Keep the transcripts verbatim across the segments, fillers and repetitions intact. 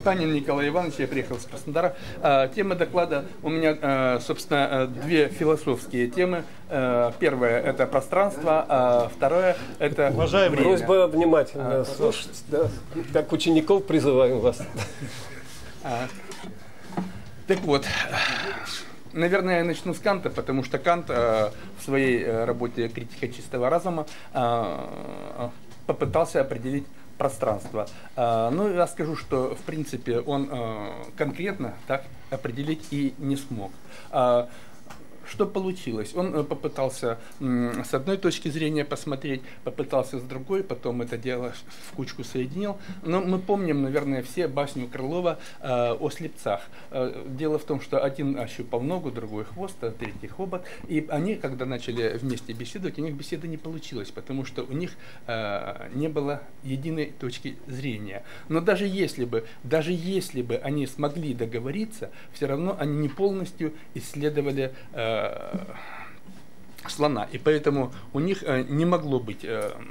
Панин Николай Иванович, я приехал с Краснодара. Тема доклада у меня, собственно, две философские темы. Первое – это пространство, а второе – это Уважаемый, время. Просьба внимательно а, слушать, да. Как учеников призываем вас. А, так вот, наверное, я начну с Канта, потому что Кант в своей работе «Критика чистого разума» попытался определить пространство. Ну, я скажу, что, в принципе, он конкретно так определить и не смог. Что получилось? Он попытался с одной точки зрения посмотреть, попытался с другой, потом это дело в кучку соединил. Но мы помним, наверное, все басню Крылова э, о слепцах. Э, дело в том, что один ощупал ногу, другой хвост, а третий хобот. И они, когда начали вместе беседовать, у них беседа не получилась, потому что у них э, не было единой точки зрения. Но даже если бы, даже если бы они смогли договориться, все равно они не полностью исследовали э, слона, и поэтому у них не могло быть,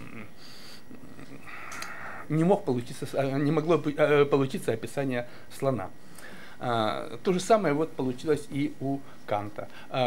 не мог получиться, не могло получиться описание слона. То же самое вот получилось и у Канта.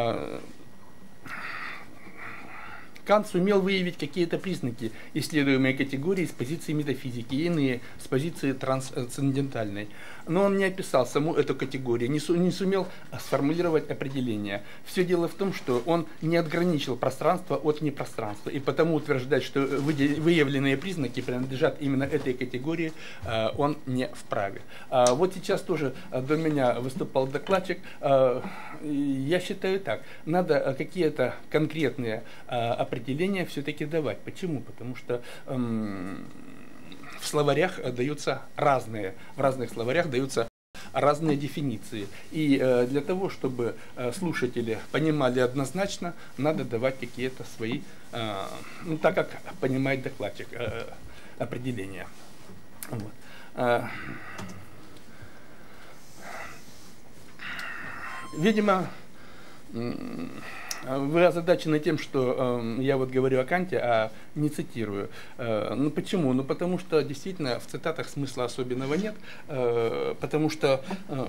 Кант сумел выявить какие-то признаки исследуемой категории с позиции метафизики, и иные с позиции трансцендентальной. Но он не описал саму эту категорию, не, су не сумел сформулировать определение. Все дело в том, что он не отграничил пространство от непространства, и потому утверждать, что выявленные признаки принадлежат именно этой категории, он не вправе. Вот сейчас тоже до меня выступал докладчик. Я считаю так, надо какие-то конкретные определения все-таки давать. Почему? Потому что эм, в словарях даются разные, в разных словарях даются разные дефиниции. И э, для того, чтобы э, слушатели понимали однозначно, надо давать какие-то свои, э, ну, так как понимает докладчик, э, определения. Вот. Э, видимо, вы озадачены тем, что э, я вот говорю о Канте, а не цитирую. Э, ну почему? Ну потому что действительно в цитатах смысла особенного нет, э, потому что э,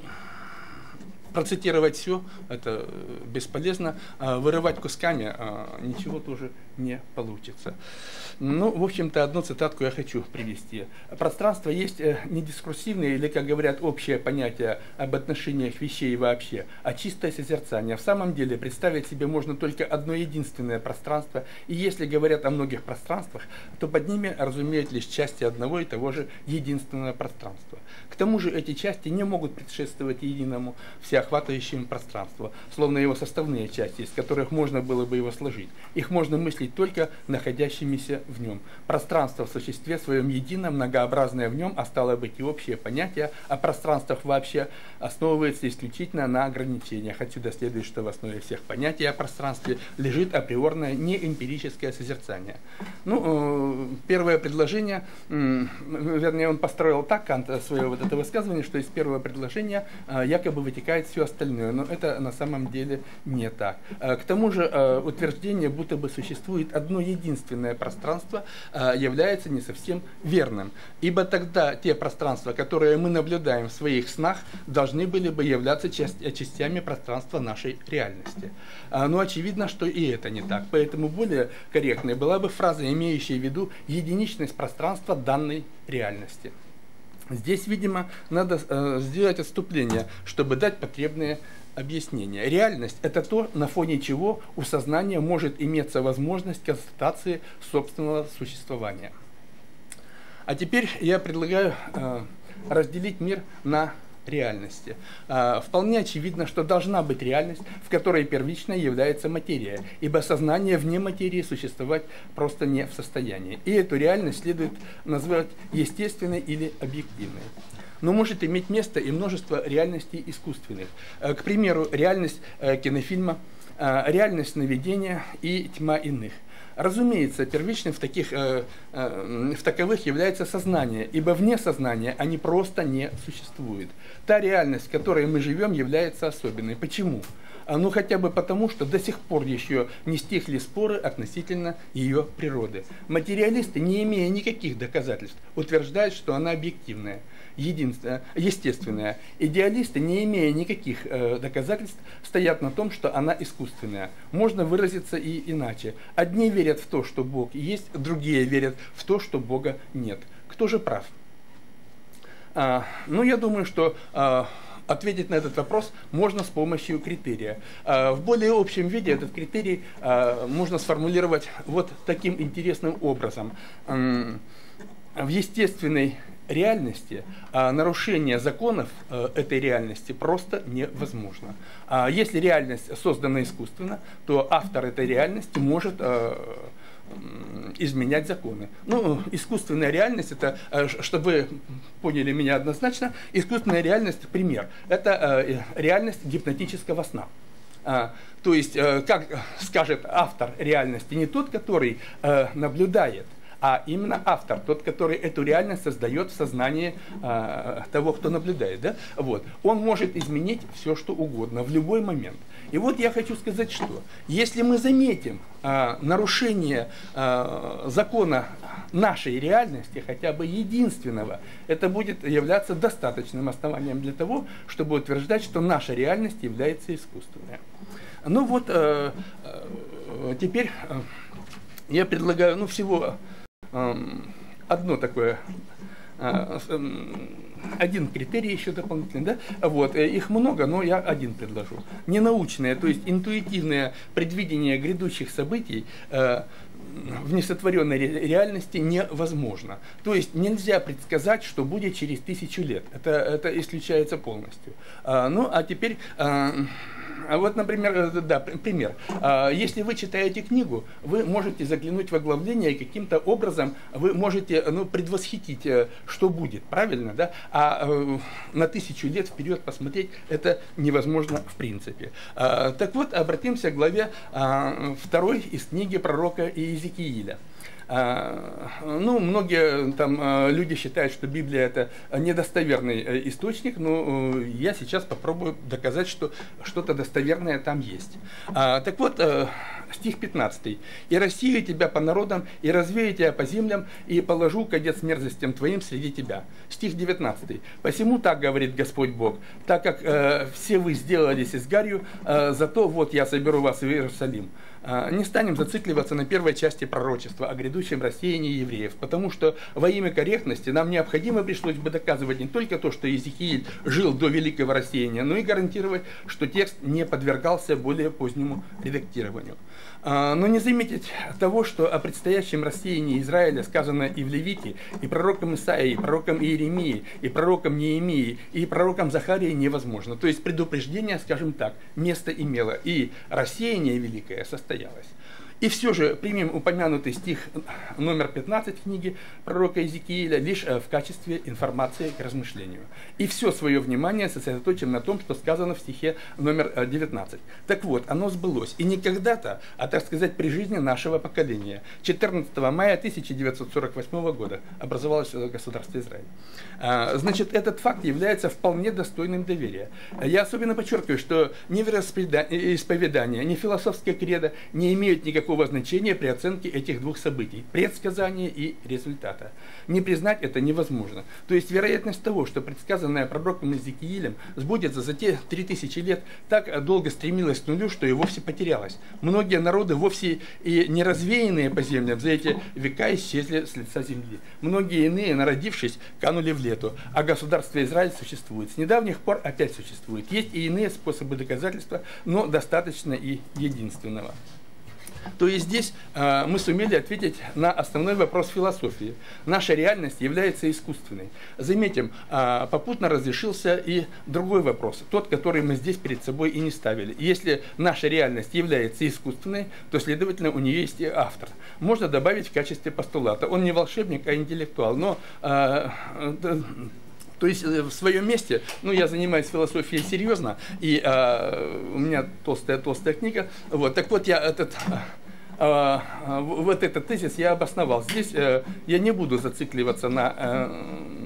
процитировать все это бесполезно, а вырывать кусками э, ничего тоже не получится. Ну, в общем-то, одну цитатку я хочу привести. Пространство есть не дискурсивное, или, как говорят, общее понятие об отношениях вещей вообще, а чистое созерцание. В самом деле, представить себе можно только одно единственное пространство, и если говорят о многих пространствах, то под ними разумеют лишь части одного и того же единственного пространства. К тому же эти части не могут предшествовать единому всеохватывающему пространству, словно его составные части, из которых можно было бы его сложить. Их можно мыслить только находящимися в нем. Пространство в существе своем едино, многообразное в нем, а стало быть и общее понятие о пространствах вообще основывается исключительно на ограничениях. Отсюда следует, что в основе всех понятий о пространстве лежит априорное неэмпирическое созерцание. Ну, первое предложение, вернее, он построил так, Кант, свое вот это высказывание, что из первого предложения якобы вытекает все остальное, но это на самом деле не так. К тому же утверждение, будто бы существует одно единственное пространство, является не совсем верным, ибо тогда те пространства, которые мы наблюдаем в своих снах, должны были бы являться частями пространства нашей реальности. Но очевидно, что и это не так, поэтому более корректной была бы фраза, имеющая в виду единичность пространства данной реальности. Здесь, видимо, надо э, сделать отступление, чтобы дать потребные объяснения. Реальность – это то, на фоне чего у сознания может иметься возможность констатации собственного существования. А теперь я предлагаю э, разделить мир на реальности. Э, вполне очевидно, что должна быть реальность, в которой первичной является материя, ибо сознание вне материи существовать просто не в состоянии. И эту реальность следует назвать естественной или объективной. Но может иметь место и множество реальностей искусственных. К примеру, реальность кинофильма, реальность сновидения и тьма иных. Разумеется, первичным в, таких, в таковых является сознание, ибо вне сознания они просто не существуют. Та реальность, в которой мы живем, является особенной. Почему? Ну хотя бы потому, что до сих пор еще не стихли споры относительно ее природы. Материалисты, не имея никаких доказательств, утверждают, что она объективная. единственное, естественная. Идеалисты, не имея никаких э, доказательств, стоят на том, что она искусственная. Можно выразиться и иначе. Одни верят в то, что Бог есть, другие верят в то, что Бога нет. Кто же прав? А, ну, я думаю, что а, ответить на этот вопрос можно с помощью критерия. А, в более общем виде этот критерий а, можно сформулировать вот таким интересным образом. М- в естественной реальности а, нарушение законов а, этой реальности просто невозможно. А если реальность создана искусственно, то автор этой реальности может а, изменять законы. Ну, искусственная реальность, это, чтобы вы поняли меня однозначно, искусственная реальность, пример, это э, реальность гипнотического сна. А, то есть, э, как скажет автор реальности, не тот, который э, наблюдает, а именно автор, тот, который эту реальность создает в сознании э, того, кто наблюдает. Да? Вот. Он может изменить все, что угодно, в любой момент. И вот я хочу сказать, что если мы заметим э, нарушение э, закона нашей реальности, хотя бы единственного, это будет являться достаточным основанием для того, чтобы утверждать, что наша реальность является искусственной. Ну вот, э, э, теперь э, я предлагаю, ну всего э, одно такое, э, э, один критерий еще дополнительный, да? Вот, их много, но я один предложу. Ненаучное, то есть интуитивное предвидение грядущих событий э, в несотворенной реальности невозможно. То есть нельзя предсказать, что будет через тысячу лет. Это, это исключается полностью. А, ну, а теперь... А, вот, например, да, пример. Если вы читаете книгу, вы можете заглянуть в оглавление и каким-то образом вы можете, ну, предвосхитить, что будет, правильно, да? А на тысячу лет вперед посмотреть это невозможно в принципе. Так вот, обратимся к главе второй из книги пророка Иезекииля. Ну, многие там люди считают, что Библия это недостоверный источник, но я сейчас попробую доказать, что что-то достоверное там есть. Так вот, стих пятнадцатый. «И рассею тебя по народам, и развею тебя по землям, и положу кадет с мерзостям твоим среди тебя». Стих девятнадцатый. «Посему так говорит Господь Бог, так как э, все вы сделались изгарью, э, зато вот я соберу вас в Иерусалим». Не станем зацикливаться на первой части пророчества о грядущем рассеянии евреев, потому что во имя корректности нам необходимо пришлось бы доказывать не только то, что Иезекииль жил до великого рассеяния, но и гарантировать, что текст не подвергался более позднему редактированию. Но не заметить того, что о предстоящем рассеянии Израиля сказано и в Левите, и пророком Исаии, и пророком Иеремии, и пророком Неемии, и пророком Захарии невозможно. То есть предупреждение, скажем так, место имело, и рассеяние великое состоялось. И все же примем упомянутый стих номер пятнадцать книги пророка Иезекииля лишь в качестве информации к размышлению. И все свое внимание сосредоточим на том, что сказано в стихе номер девятнадцать. Так вот, оно сбылось. И не когда-то, а, так сказать, при жизни нашего поколения. четырнадцатого мая тысяча девятьсот сорок восьмого года образовалось государство Израиль. Значит, этот факт является вполне достойным доверия. Я особенно подчеркиваю, что ни вероисповедание, ни философская кредо не имеют никакого значения при оценке этих двух событий, предсказания и результата. Не признать это невозможно. То есть вероятность того, что предсказанное пророком Иезекиилем сбудется за те три тысячи лет, так долго стремилась к нулю, что и вовсе потерялась. Многие народы, вовсе и не развеянные по землям, за эти века исчезли с лица земли. Многие иные, народившись, канули в лету, а государство Израиль существует. С недавних пор опять существует. Есть и иные способы доказательства, но достаточно и единственного. То есть здесь э, мы сумели ответить на основной вопрос философии. Наша реальность является искусственной. Заметим, э, попутно разрешился и другой вопрос, тот, который мы здесь перед собой и не ставили. Если наша реальность является искусственной, то, следовательно, у нее есть и автор. Можно добавить в качестве постулата. Он не волшебник, а интеллектуал, но... Э, э, То есть в своем месте, ну, я занимаюсь философией серьезно, и э, у меня толстая-толстая книга. Вот, так вот, я этот, э, вот этот тезис я обосновал. Здесь э, я не буду зацикливаться на э,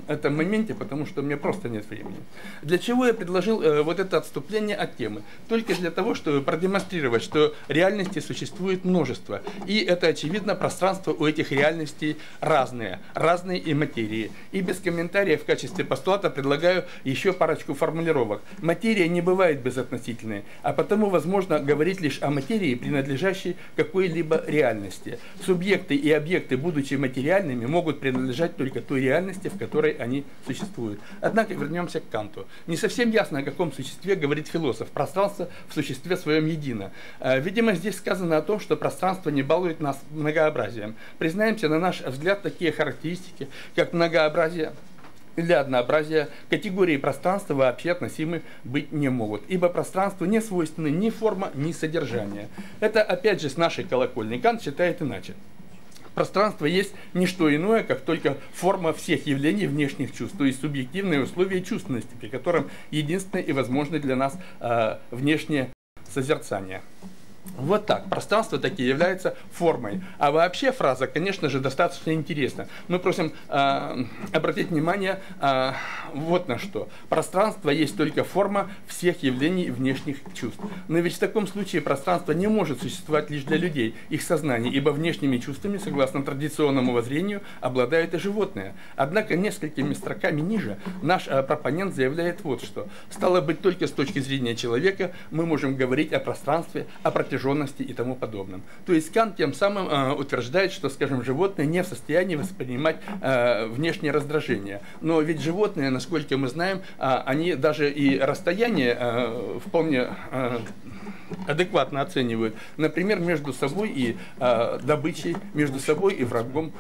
этом моменте, потому что у меня просто нет времени. Для чего я предложил э, вот это отступление от темы? Только для того, чтобы продемонстрировать, что реальностей существует множество. И это, очевидно, пространство у этих реальностей разные, разные и материи. И без комментариев в качестве постулата предлагаю еще парочку формулировок. Материя не бывает безотносительной, а потому возможно говорить лишь о материи, принадлежащей какой-либо реальности. Субъекты и объекты, будучи материальными, могут принадлежать только той реальности, в которой они существуют. Однако вернемся к Канту. Не совсем ясно, о каком существе говорит философ. Пространство в существе своем едино. Видимо, здесь сказано о том, что пространство не балует нас многообразием. Признаемся, на наш взгляд, такие характеристики, как многообразие или однообразие, категории пространства вообще относимы быть не могут, ибо пространству не свойственны ни форма, ни содержание. Это опять же с нашей колокольни. Кант считает иначе. Пространство есть не что иное, как только форма всех явлений внешних чувств, то есть субъективные условия чувственности, при котором единственное и возможное для нас э, внешнее созерцание. Вот так. Пространство таки является формой. А вообще фраза, конечно же, достаточно интересна. Мы просим э, обратить внимание э, вот на что. Пространство есть только форма всех явлений внешних чувств. Но ведь в таком случае пространство не может существовать лишь для людей, их сознаний, ибо внешними чувствами, согласно традиционному воззрению, обладают и животные. Однако несколькими строками ниже наш э, пропонент заявляет вот что. Стало быть, только с точки зрения человека мы можем говорить о пространстве, о протяженности и тому подобном. То есть Кант тем самым э, утверждает, что, скажем, животные не в состоянии воспринимать э, внешнее раздражение. Но ведь животные, насколько мы знаем, э, они даже и расстояние э, вполне э, адекватно оценивают. Например, между собой и э, добычей, между собой и врагом.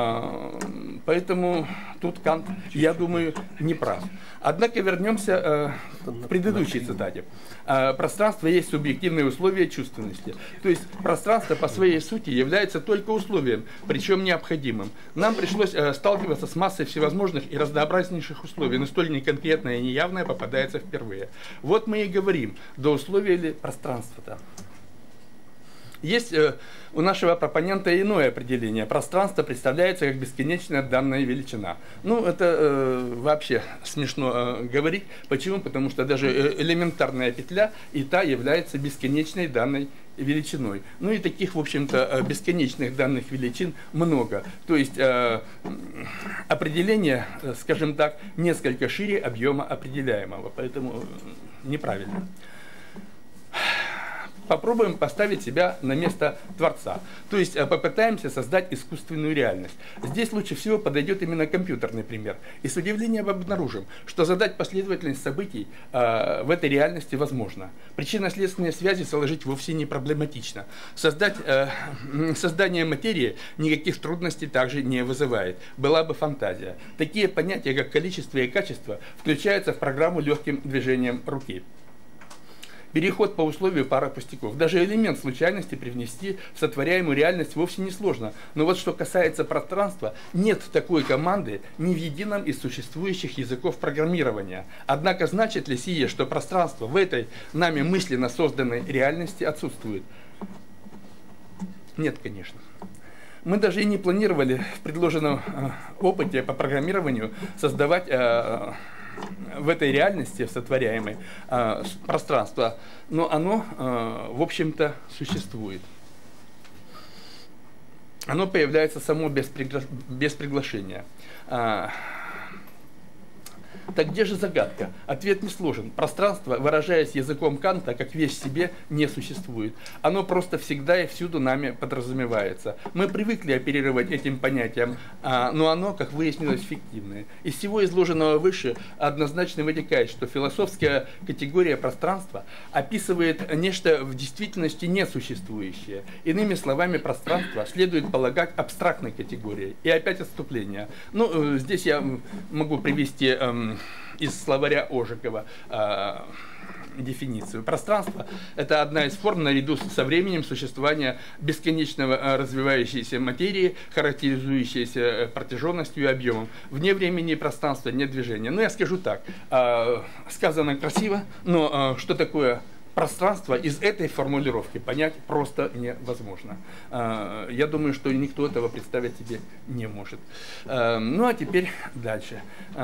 Э, поэтому тут Кант, я думаю, не прав. Однако вернемся э, к предыдущей цитате. Э, пространство есть субъективные условия чувственности. То есть пространство по своей сути является только условием, причем необходимым. Нам пришлось э, сталкиваться с массой всевозможных и разнообразнейших условий, но столь неконкретное и неявное попадается впервые. Вот мы и говорим, до условия ли пространства-то. Есть э, у нашего пропонента иное определение. Пространство представляется как бесконечная данная величина. Ну, это э, вообще смешно э, говорить. Почему? Потому что даже элементарная петля и та является бесконечной данной величиной. Ну и таких, в общем-то, бесконечных данных величин много. То есть э, определение, скажем так, несколько шире объема определяемого. Поэтому неправильно. Попробуем поставить себя на место Творца. То есть попытаемся создать искусственную реальность. Здесь лучше всего подойдет именно компьютерный пример. И с удивлением обнаружим, что задать последовательность событий э, в этой реальности возможно. Причинно-следственные связи заложить вовсе не проблематично. Создать, э, создание материи никаких трудностей также не вызывает. Была бы фантазия. Такие понятия, как количество и качество, включаются в программу легким движением руки. Переход по условию пара пустяков. Даже элемент случайности привнести в сотворяемую реальность вовсе не сложно. Но вот что касается пространства, нет такой команды ни в едином из существующих языков программирования. Однако значит ли сие, что пространство в этой нами мысленно созданной реальности отсутствует? Нет, конечно. Мы даже и не планировали в предложенном э, опыте по программированию создавать э, в этой реальности, в сотворяемой, э, пространство, но оно, э, в общем-то, существует. Оно появляется само без, пригла... без приглашения. Э, Так где же загадка? Ответ не сложен. Пространство, выражаясь языком Канта, как вещь в себе, не существует. Оно просто всегда и всюду нами подразумевается. Мы привыкли оперировать этим понятием, но оно, как выяснилось, фиктивное. Из всего изложенного выше однозначно вытекает, что философская категория пространства описывает нечто в действительности несуществующее. Иными словами, пространство следует полагать абстрактной категорией. И опять отступление. Ну, здесь я могу привести эм, из словаря Ожегова э, дефиницию. Пространство – это одна из форм наряду со временем существования бесконечного развивающейся материи, характеризующейся протяженностью и объемом. Вне времени и пространства нет движения. Ну, я скажу так, э, сказано красиво, но э, что такое пространство из этой формулировки понять просто невозможно. Я думаю, что никто этого представить себе не может. Ну а теперь дальше.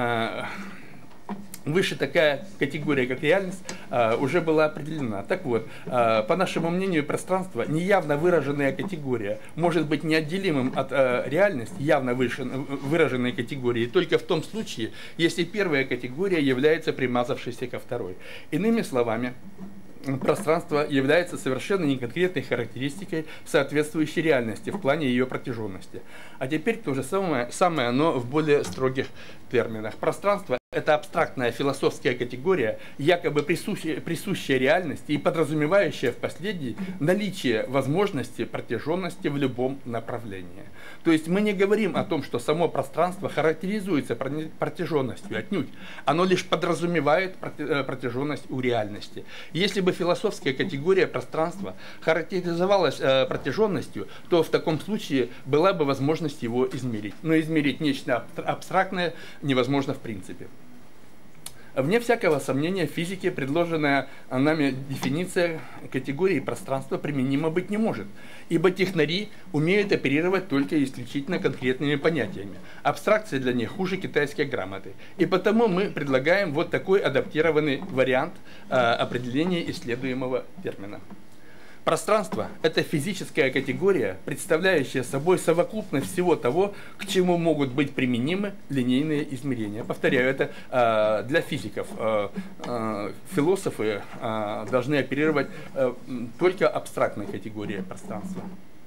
Выше такая категория, как реальность, уже была определена. Так вот, по нашему мнению, пространство, неявно выраженная категория, может быть неотделимым от реальности, явно выраженной категории, только в том случае, если первая категория является примазавшейся ко второй. Иными словами, пространство является совершенно неконкретной характеристикой соответствующей реальности в плане ее протяженности. А теперь то же самое, самое, но в более строгих терминах. Пространство – это абстрактная философская категория, якобы присущая, присущая реальности и подразумевающая в последней наличие возможности протяженности в любом направлении. То есть мы не говорим о том, что само пространство характеризуется протяженностью, отнюдь. Оно лишь подразумевает протяженность у реальности. Если бы философская категория пространства характеризовалась э, протяженностью, то в таком случае была бы возможность его измерить. Но измерить нечто абстрактное невозможно в принципе. Вне всякого сомнения, в физике предложенная нами дефиниция категории пространства применима быть не может, ибо технари умеют оперировать только исключительно конкретными понятиями. Абстракция для них хуже китайской грамоты. И потому мы предлагаем вот такой адаптированный вариант э, определения исследуемого термина. Пространство – это физическая категория, представляющая собой совокупность всего того, к чему могут быть применимы линейные измерения. Повторяю, это э, для физиков. Э, э, философы э, должны оперировать э, только абстрактной категорией пространства.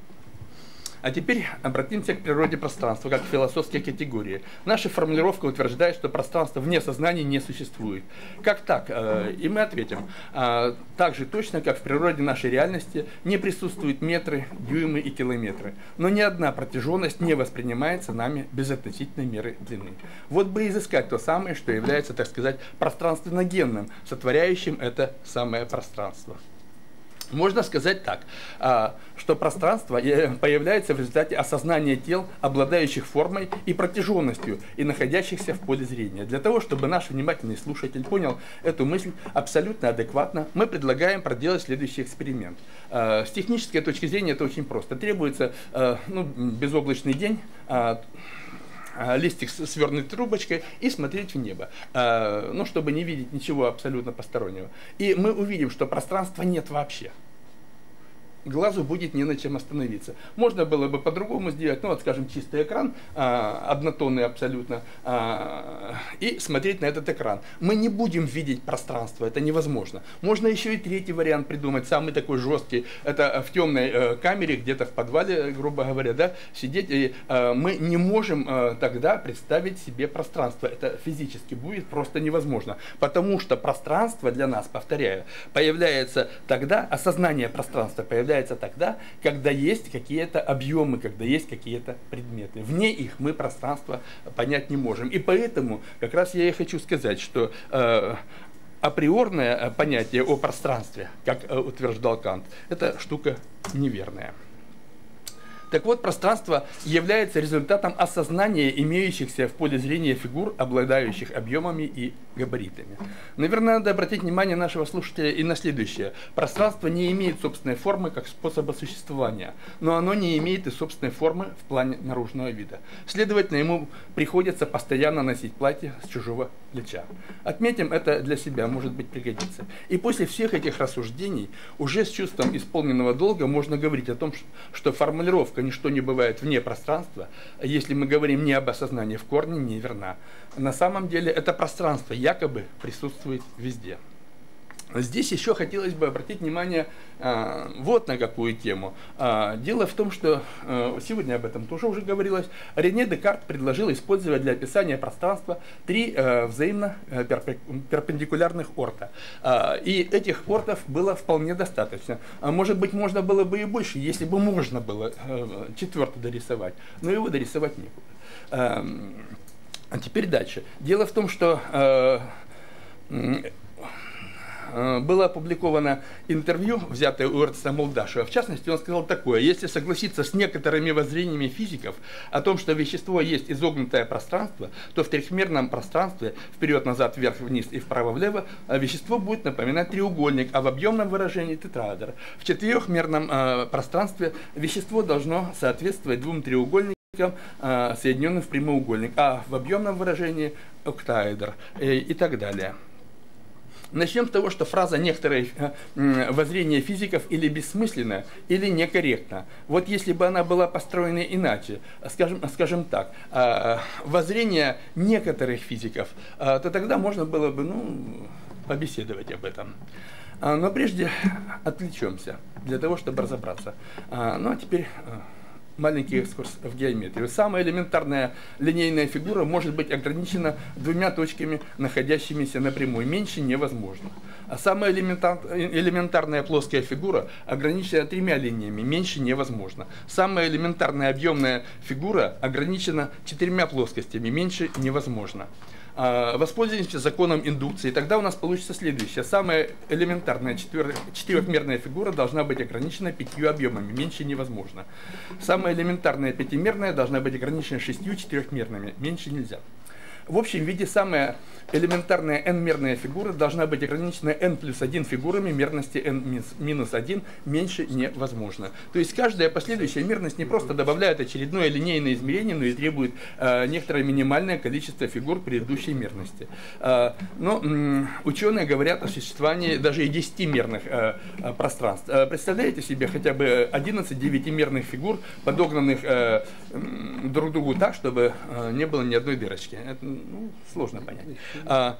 А теперь обратимся к природе пространства, как к философской категории. Наша формулировка утверждает, что пространство вне сознания не существует. Как так? И мы ответим. Так же точно, как в природе нашей реальности не присутствуют метры, дюймы и километры. Но ни одна протяженность не воспринимается нами без относительной меры длины. Вот бы изыскать то самое, что является, так сказать, пространственно-генным, сотворяющим это самое пространство. Можно сказать так, что пространство появляется в результате осознания тел, обладающих формой и протяженностью, и находящихся в поле зрения. Для того, чтобы наш внимательный слушатель понял эту мысль абсолютно адекватно, мы предлагаем проделать следующий эксперимент. С технической точки зрения это очень просто. Требуется ну, безоблачный день, листик свернуть трубочкой и смотреть в небо, ну, чтобы не видеть ничего абсолютно постороннего. И мы увидим, что пространства нет вообще. Глазу будет не на чем остановиться. Можно было бы по-другому сделать, ну вот, скажем, чистый экран, а, однотонный абсолютно, а, и смотреть на этот экран. Мы не будем видеть пространство, это невозможно. Можно еще и третий вариант придумать, самый такой жесткий, это в темной э, камере, где-то в подвале, грубо говоря, да, сидеть, и э, мы не можем э, тогда представить себе пространство. Это физически будет просто невозможно, потому что пространство для нас, повторяю, появляется тогда, осознание пространства появляется тогда, когда есть какие-то объемы, когда есть какие-то предметы. Вне их мы пространство понять не можем. И поэтому как раз я и хочу сказать, что э, априорное понятие о пространстве, как э, утверждал Кант, это штука неверная. Так вот, пространство является результатом осознания имеющихся в поле зрения фигур, обладающих объемами и габаритами. Наверное, надо обратить внимание нашего слушателя и на следующее. Пространство не имеет собственной формы как способа существования, но оно не имеет и собственной формы в плане наружного вида. Следовательно, ему приходится постоянно носить платье с чужого плеча. Отметим это для себя, может быть, пригодится. И после всех этих рассуждений уже с чувством исполненного долга можно говорить о том, что формулировка «ничто не бывает вне пространства», если мы говорим не об осознании, в корне неверна. На самом деле это пространство якобы присутствует везде. Здесь еще хотелось бы обратить внимание э, вот на какую тему. Э, дело в том, что э, сегодня об этом тоже уже говорилось. Рене Декарт предложил использовать для описания пространства три э, взаимно э, перпендикулярных орта. Э, и этих ортов было вполне достаточно. А может быть, можно было бы и больше, если бы можно было э, четвертый дорисовать. Но его дорисовать некуда. Э, а теперь дальше. Дело в том, что... Э, было опубликовано интервью, взятое у Эрнста Молдашева. В частности, он сказал такое: если согласиться с некоторыми воззрениями физиков о том, что вещество есть изогнутое пространство, то в трехмерном пространстве вперед-назад, вверх-вниз и вправо-влево вещество будет напоминать треугольник, а в объемном выражении тетраэдр. В четырехмерном э, пространстве вещество должно соответствовать двум треугольникам, соединенным в прямоугольник, а в объемном выражении октаэдр и, и так далее. Начнем с того, что фраза «некоторые воззрения физиков» или бессмысленна, или некорректна. Вот если бы она была построена иначе, скажем, скажем так, воззрения некоторых физиков, то тогда можно было бы, ну, побеседовать об этом. Но прежде отвлечемся, для того, чтобы разобраться. Ну а теперь маленький экскурс в геометрию. Самая элементарная линейная фигура может быть ограничена двумя точками, находящимися на прямой. Меньше невозможно. А самая элементар... элементарная плоская фигура ограничена тремя линиями. Меньше невозможно. Самая элементарная объемная фигура ограничена четырьмя плоскостями. Меньше невозможно. Воспользуемся законом индукции, тогда у нас получится следующее. Самая элементарная четвер... четырехмерная фигура должна быть ограничена пятью объемами, меньше невозможно. Самая элементарная пятимерная должна быть ограничена шестью четырехмерными, меньше нельзя. В общем виде самая элементарная n-мерная фигура должна быть ограничена n плюс один фигурами мерности n минус один, меньше невозможно. То есть каждая последующая мерность не просто добавляет очередное линейное измерение, но и требует э, некоторое минимальное количество фигур предыдущей мерности. Э, но э, ученые говорят о существовании даже и десятимерных э, э, пространств. Э, представляете себе хотя бы одиннадцать девятимерных фигур, подогнанных э, э, друг к другу так, чтобы э, не было ни одной дырочки. Это, ну, сложно понять. А,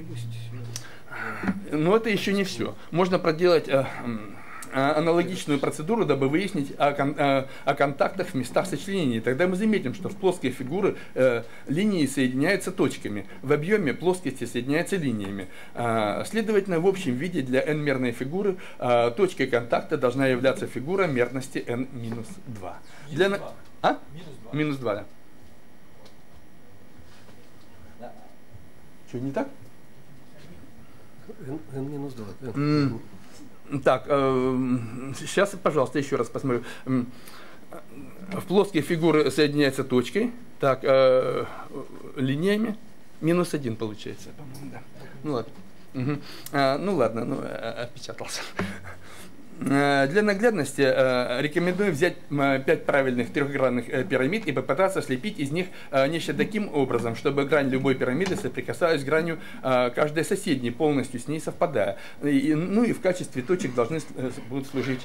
но это еще не все. Можно проделать а, а, аналогичную процедуру, дабы выяснить о, кон, а, о контактах в местах сочленения. Тогда мы заметим, что в плоской фигуре а, линии соединяются точками, в объеме плоскости соединяются линиями. А, следовательно, в общем виде для n-мерной фигуры а, точкой контакта должна являться фигура мерности n минус два. Для... А? минус два, да. Что, не так? n минус два. Mm. Так, э, сейчас, пожалуйста, еще раз посмотрю. В плоские фигуры соединяются точкой, так, э, линиями. Минус один получается, по-моему, да. Ну ладно. Угу. А, ну ладно, ну, опечатался. Для наглядности рекомендую взять пять правильных трехгранных пирамид и попытаться слепить из них нечто таким образом, чтобы грань любой пирамиды соприкасалась с гранью каждой соседней, полностью с ней совпадая. И, ну и в качестве точек должны будут служить,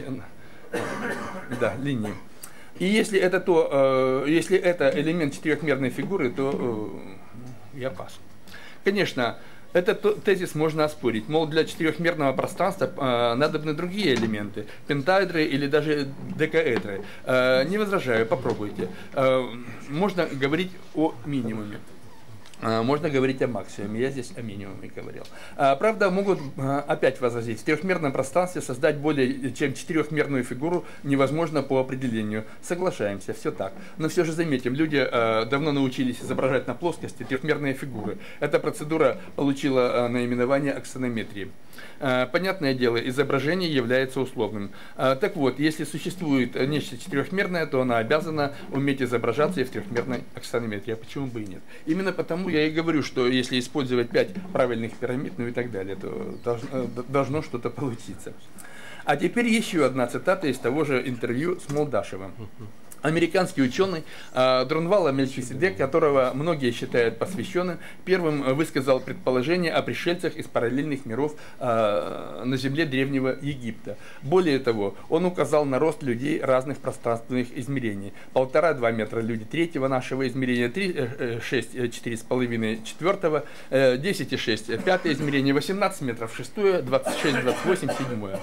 да, линии. И если это, то, если это элемент четырехмерной фигуры, то я пас. Конечно, этот тезис можно оспорить. Мол, для четырехмерного пространства э, надобны другие элементы, пентаэдры или даже декаэдры. Э, не возражаю, попробуйте. Э, можно говорить о минимуме. Можно говорить о максимуме, я здесь о минимуме говорил. Правда, могут опять возразить, в трехмерном пространстве создать более чем четырехмерную фигуру невозможно по определению. Соглашаемся, все так. Но все же заметим, люди давно научились изображать на плоскости трехмерные фигуры. Эта процедура получила наименование аксонометрии. Понятное дело, изображение является условным. Так вот, если существует нечто четырехмерное, то она обязана уметь изображаться и в трехмерной аксонометрии. А почему бы и нет? Именно потому я и говорю, что если использовать пять правильных пирамид, ну и так далее, то должно, должно что-то получиться. А теперь еще одна цитата из того же интервью с Молдашевым. Американский ученый э, Друнвала Мельхиседек, которого многие считают посвященным, первым высказал предположение о пришельцах из параллельных миров э, на земле Древнего Египта. Более того, он указал на рост людей разных пространственных измерений. Полтора-два метра люди третьего нашего измерения, три, шесть, четыре с половиной четвертого, десять и шесть пятое измерение, восемнадцать метров шестое, двадцать шесть, двадцать восемь седьмое.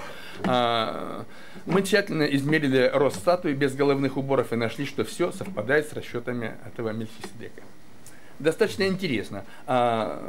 Мы тщательно измерили рост статуи без головных уборов и нашли, что все совпадает с расчетами этого Мельхиседека. Достаточно интересно.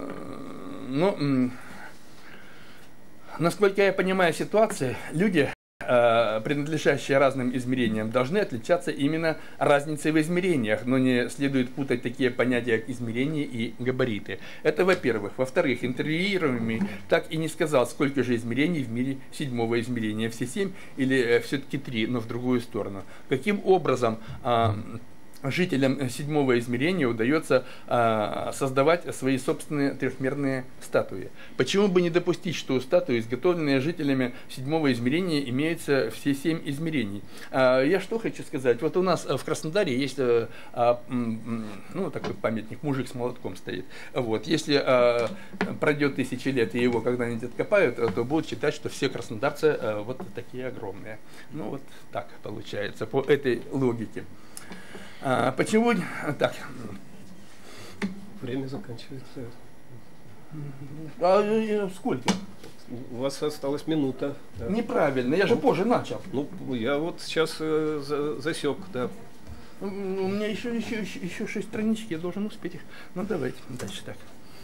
Но, насколько я понимаю ситуацию, люди принадлежащие разным измерениям, должны отличаться именно разницей в измерениях, но не следует путать такие понятия, как измерения и габариты. Это во-первых. Во-вторых, интервьюируемый так и не сказал, сколько же измерений в мире седьмого измерения. Все семь или все-таки три, но в другую сторону. Каким образом жителям седьмого измерения удается а, создавать свои собственные трехмерные статуи? Почему бы не допустить, что у статуи, изготовленные жителями седьмого измерения, имеются все семь измерений? А, я что хочу сказать? Вот у нас в Краснодаре есть а, ну, такой памятник, мужик с молотком стоит. Вот. Если а, пройдет тысячи лет и его когда-нибудь откопают, то будут считать, что все краснодарцы а, вот такие огромные. Ну вот так получается, по этой логике. А, почему так? Время заканчивается. А, сколько? У вас осталась минута. Да. Неправильно, я же позже начал. Ну, я вот сейчас э, за, засек, да. У меня еще, еще, еще, еще шесть страничек, я должен успеть их. Ну давайте дальше так.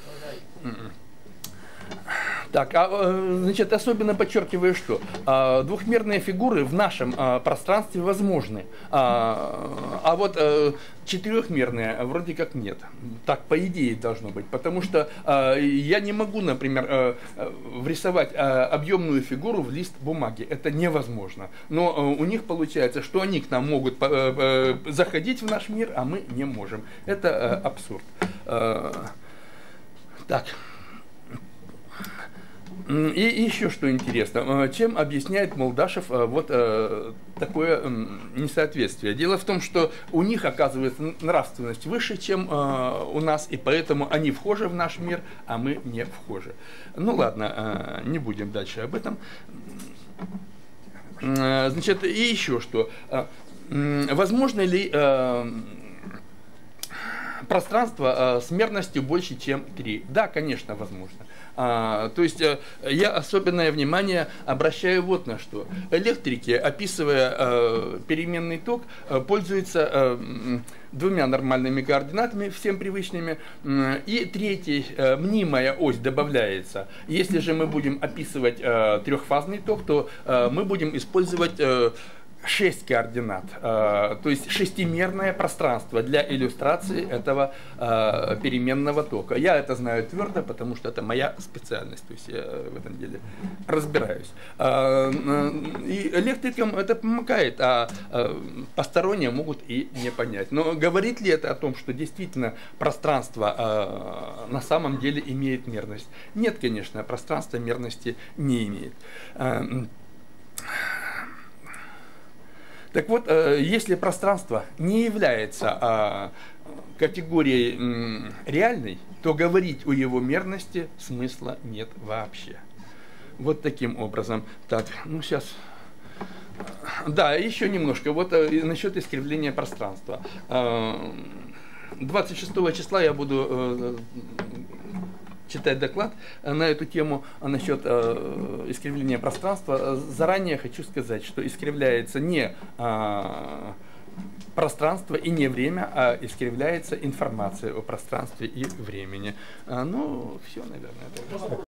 Так, а, значит, особенно подчеркиваю, что а, двухмерные фигуры в нашем а, пространстве возможны, а, а вот а, четырехмерные вроде как нет. Так, по идее, должно быть, потому что а, я не могу, например, а, врисовать а, объемную фигуру в лист бумаги. Это невозможно. Но а, у них получается, что они к нам могут а, а, заходить в наш мир, а мы не можем. Это а, абсурд. А, так. И еще что интересно, чем объясняет Молдашев вот такое несоответствие? Дело в том, что у них, оказывается, нравственность выше, чем у нас, и поэтому они вхожи в наш мир, а мы не вхожи. Ну ладно, не будем дальше об этом. Значит, и еще что. Возможно ли пространство с мерностью больше, чем три? Да, конечно, возможно. А, то есть я особенное внимание обращаю вот на что. Электрики, описывая э, переменный ток, э, пользуются э, двумя нормальными координатами, всем привычными, э, и третьей э, мнимая ось добавляется. Если же мы будем описывать э, трехфазный ток, то э, мы будем использовать э, шесть координат, э, то есть шестимерное пространство для иллюстрации этого э, переменного тока. Я это знаю твердо, потому что это моя специальность, то есть я в этом деле разбираюсь. Э, э, и электрикам это помогает, а э, посторонние могут и не понять. Но говорит ли это о том, что действительно пространство э, на самом деле имеет мерность? Нет, конечно, пространство мерности не имеет. Э, Так вот, если пространство не является категорией реальной, то говорить о его мерности смысла нет вообще. Вот таким образом. Так, ну сейчас. Да, еще немножко. Вот насчет искривления пространства. двадцать шестого числа я буду читать доклад на эту тему насчет э, искривления пространства. Заранее хочу сказать, что искривляется не э, пространство и не время, а искривляется информация о пространстве и времени. А, ну, все, наверное.